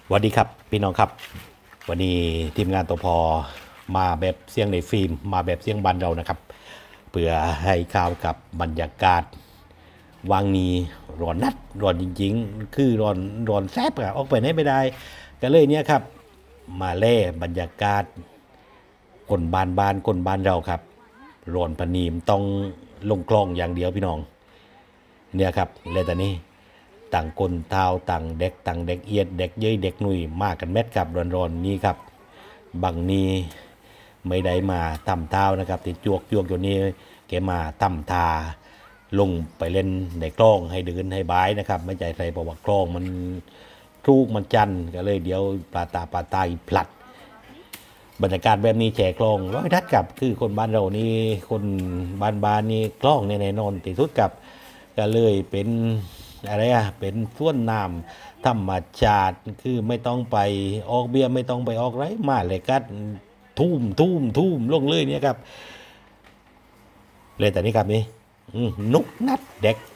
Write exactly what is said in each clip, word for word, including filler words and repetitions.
สวัสดีครับพี่น้องครับวันนี้ทีมงานตัวพอมาแบบเสียงในฟิล์มมาแบบเสียงบันเรานะครับเพื่อให้ข่าวกับบรรยากาศวางนี้ร้อนนัดร้อนจริงๆคือร้อนร้อนแซบอะออกไปไหนไม่ได้ก็เลยเนี่ยครับมาเล่บรรยากาศคนบ้านบ้านคนบ้านเราครับร้อนปนีมต้องลงคลองอย่างเดียวพี่น้องเนี่ยครับเลยตอนนี้ ต่างคนเท้าต่างเด็กต่างเด็กเอียดเด็กเย้ยเด็กหนุ่ยมากันเม็ดครับร้อนๆนี้ครับบางนี้ไม่ได้มาทำเท้านะครับติดจวกจวกอยู่นี่แกมาทำทาลงไปเล่นในคลองให้เดินให้บายนะครับไม่ใจใส่เพราะว่าคลองมันทุกมันจันก็เลยเดี๋ยวปลาตาปลาตายพลัดบรรยากาศแบบนี้แฉคลองร้อยทัดกับคือคนบ้านเรานี่คนบ้านบ้านนี่คลองแน่นอนติดสุดกับก็เลยเป็นอะไรอะเป็นส่วนน้ำธรรมชาติคือไม่ต้องไปออกเบี้ยไม่ต้องไปออกไรมาเลยกัดทุ่มทุ่มทุ่มลงเลยเนี่ยครับเลยแต่นี้ครับนี่นุกนัดเด็ก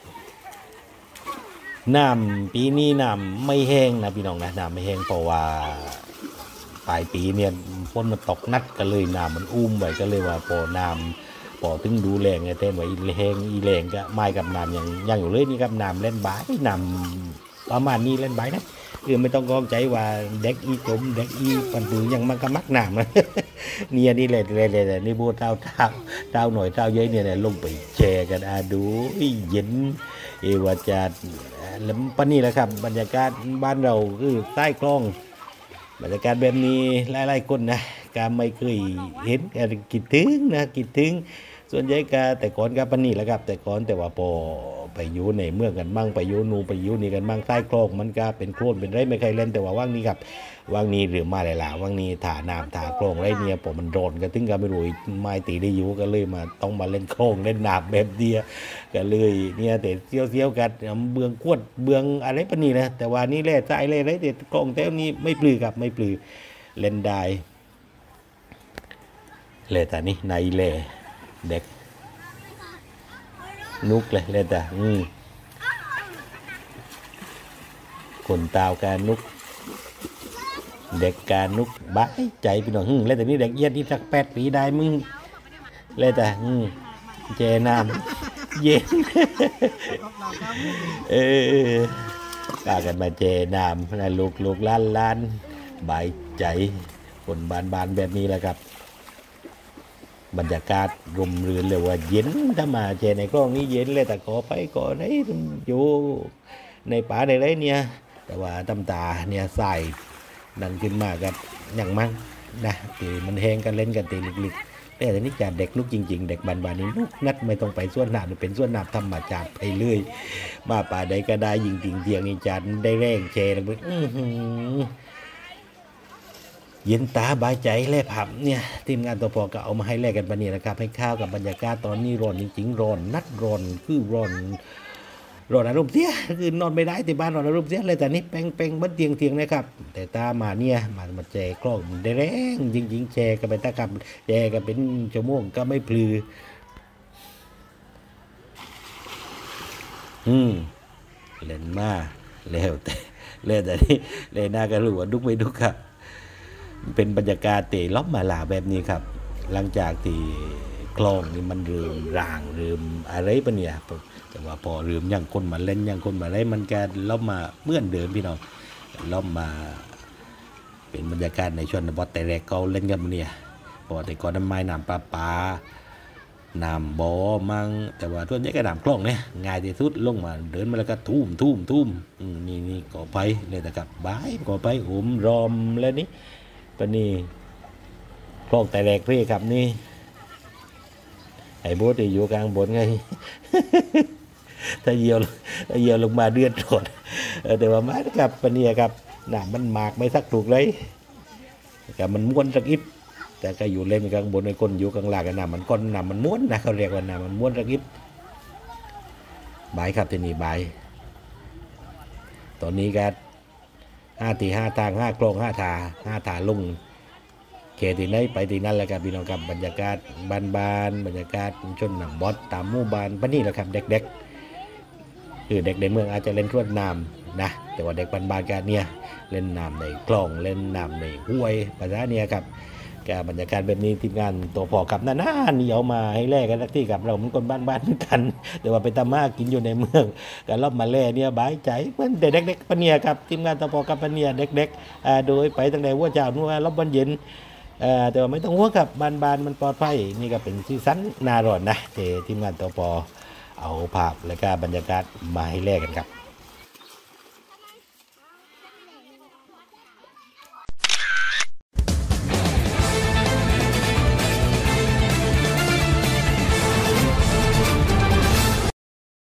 น้ำปีนี้น้ำไม่แห้งนะพี่น้องนะน้ำไม่แห้งเพราะว่าปลายปีเนี่ยฝนมันตกนัดก็เลยน้ำมันอุ้มไว้ก็เลยว่าพอน้ำพอถึงดูแรงไงเต้นไว้แห้งอีแรงก็ไม่กับน้ำยังยังอยู่เลยนี่ครับน้ำเล่นบายน้ำประมาณนี้เล่นบายนะคือไม่ต้องกองใจว่าเด็กอีจมเด็กอีปันปืนยังมันก็มักน้ำนะเนี่ยนี่เลยเลยเลยนี่พูดเท้าเท้าเท้าหน่อยเท้าเยอะเนี่ยลงไปแชร์กันอาดูเย็นเอวาจาแล้วปนนี่แหละครับบรรยากาศบ้านเราคือใต้คลองบรรยากาศแบบนี้หลายๆคนนะก็ไม่เคยเห็นก็คิดถึงนะคิดถึงส่วนใหญ่ก็แต่ก่อนก็ปนนี่แหละครับแต่ก่อนแต่ว่าพอไปอยู่ในเมืองกันบ้างไปอยู่นูไปอยู่นี่กันบ้างใต้คลองมันก็เป็นโคลนเป็นไรไม่เคยเล่นแต่ว่าว่างนี้ครับว่างนี้หรือมาหลายๆว่างนี้ถ่าน้ำถ่าคลองไรเนี่ยผมมันโดนก็ถึงก็ไม่รู้ไม่ตีได้อยู่ก็เลยมาต้องมาเล่นคลองเล่นน้ำแบบเดียวก็เลยเนี่ยแต่เที่ยวๆกันเบืองขวดเบืองอะไรปนนี่นะแต่ว่านี่แหละใจเลยไรแต่คลองแถวนี้ไม่ปลือครับไม่ปลือเล่นได้เลยแต่นี่ในเล่เด็กนุกเลยเลยแต่อืมคนตาวการนุกเด็กการนุกบ้าใจพี่น้องเลยแต่นี่เด็กเย็นที่สักแปดปีได้มึงเลยแต่อืมเจน้ำเย็นเออกากันมาเจน้ำนะลูกลูกล้านล้านบายใจคนบานบานแบบนี้แหละครับบรรยากาศร่มรื่นเลยว่าเย็นถ้ามาเจในกล้องนี้เย็นเลยแต่ขอไปก่อนไอ้อยู่ในป่าในไรเนี่ยแต่ว่าตำตาเนี่ยใส่ดันขึ้นมากันอย่างมั่งนะตีมันแห้งกันเล่นกันตีลึกๆแต่ทีนี้จากเด็กนุกจริงๆเด็กบานๆนี้นุกนัดไม่ต้องไปส่วนหนาหรือเป็นส่วนหนาธรรมชาติไปเรื่อยมาป่าใดก็ได้ยิงติงเตียงนี่จันได้แรงเชแล้วไปเย็นตาบายใจแล่ผับเนี่ยทีมงานตัวพอก็เอามาให้แลกกันปะเนี่ยนะครับให้ข้าวกับบรรยากาศตอนนี้ร้อนจริงๆร้อนนัดร้อนคือร้อนร้อนอารมณ์เสียคือนอนไม่ได้ที่บ้านร้อนอารมณ์เสียเลยแต่นี่แปงแปงบัดเตียงเตียงนะครับแต่ตามาเนี่ยมามาแจกกล้องได้แรงจริงๆแชร์กันไปตะกับแชร์กันเป็นชั่วโมงก็ไม่พลืออืมเล่นมาแล้วแต่แล้วแต่นี่เล่นหน้าก็รู้ว่าดุกไม่ดุกครับเป็นบรรยากาศเตะล็อบมาลาแบบนี้ครับหลังจากที่คลองนี่มันเริ่มร่างเริ่มอะไรปะเนี่ยแต่ว่าพอเริ่มยังคนมาเล่นยังคนมาอะไรมันแกล็อบมาเมื่อนเดิมพี่น้องล็อบมาเป็นบรรยากาศในชนบทแต่แรกเขาเล่นกันเนี่ยพอแต่ก่อนน้ำไม้น้ำปลาปลาน้ำบ่อมั่งแต่ว่าส่วนใหญ่ก็น้ำคลองเนี่ยง่ายที่สุดลงมาเดินมาแล้วก็ทุ่มทุ่มทุ่มนี่นี่ก่อไปเลยแต่กับบายก่อไปอมรอมแล้วนี่ปนี่คลองแต่แรกพี่ครับนี่ไอ้โบ๊ทอยู่กลางบนไงถ้าเยี่ยวถ้าเยี่ยวลงมาเดือดร้อนแต่ว่ามาครับปนี่ครับน้ำมันหมากไม่สักถูกเลยกับมันม้วนสักอิดแต่ก็อยู่เล่นกลางบนไอ้คนอยู่กลางล่างกันน้ำมันก้นน้ำมันม้วนนะเขาเรียกว่าน้ำมันม้วนสักอิดบายครับที่นี่บายตอนนี้ก็ห้าตีห้าทางห้ากลองห้าถาห้าถาลุงเคที่ไหนไปที่นั่นแหละครับพี่น้องครับบรรยากาศบ้านๆบรรยากาศชนหนังบอสตามหมู่บ้านปะนี่แหละครับเด็กๆคือเด็กในเมืองอาจจะเล่นทวดน้นะแต่ว่าเด็กบ้านๆกันเนี่ยเล่นน้ำในคลองเล่นน้ำในห้วยภาษาเนี่ยครับแกบรรยากาศแบบนี้ทีมงานตัวพอกับนานๆนี่เอามาให้แลกกันสักที่กับเรามันคนบ้านๆเหมือนกัน แต่ว่าไปตำมากินอยู่ในเมืองกันรอบมาแล่เนี่ยบายใจเหมือนแต่เด็กๆปะเนี่ยครับทีมงานตัวพอกับปะเนี่ยเด็กๆอ่าโดยไปตั้งแต่วัวเจ้านู่นว่ารอบวันเย็นเอ่อแต่ว่าไม่ต้องห่วงครับบ้านๆมันปลอดภัยนี่ก็เป็นซีซั่นหนาร้อนนะแต่ทีมงานตัวพอเอาภาพและก็บรรยากาศมาให้แลกกันครับ